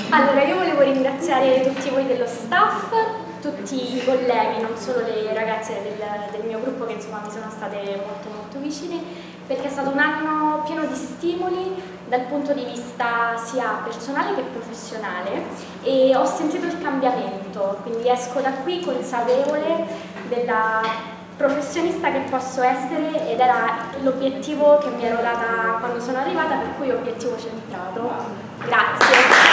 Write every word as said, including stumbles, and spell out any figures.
Allora, io volevo ringraziare tutti voi dello staff, tutti i colleghi, non solo le ragazze del, del mio gruppo che insomma mi sono state molto molto vicine, perché è stato un anno pieno di stimoli dal punto di vista sia personale che professionale e ho sentito il cambiamento, quindi esco da qui consapevole della professionista che posso essere ed era l'obiettivo che mi ero data quando sono arrivata, per cui obiettivo centrato. Grazie.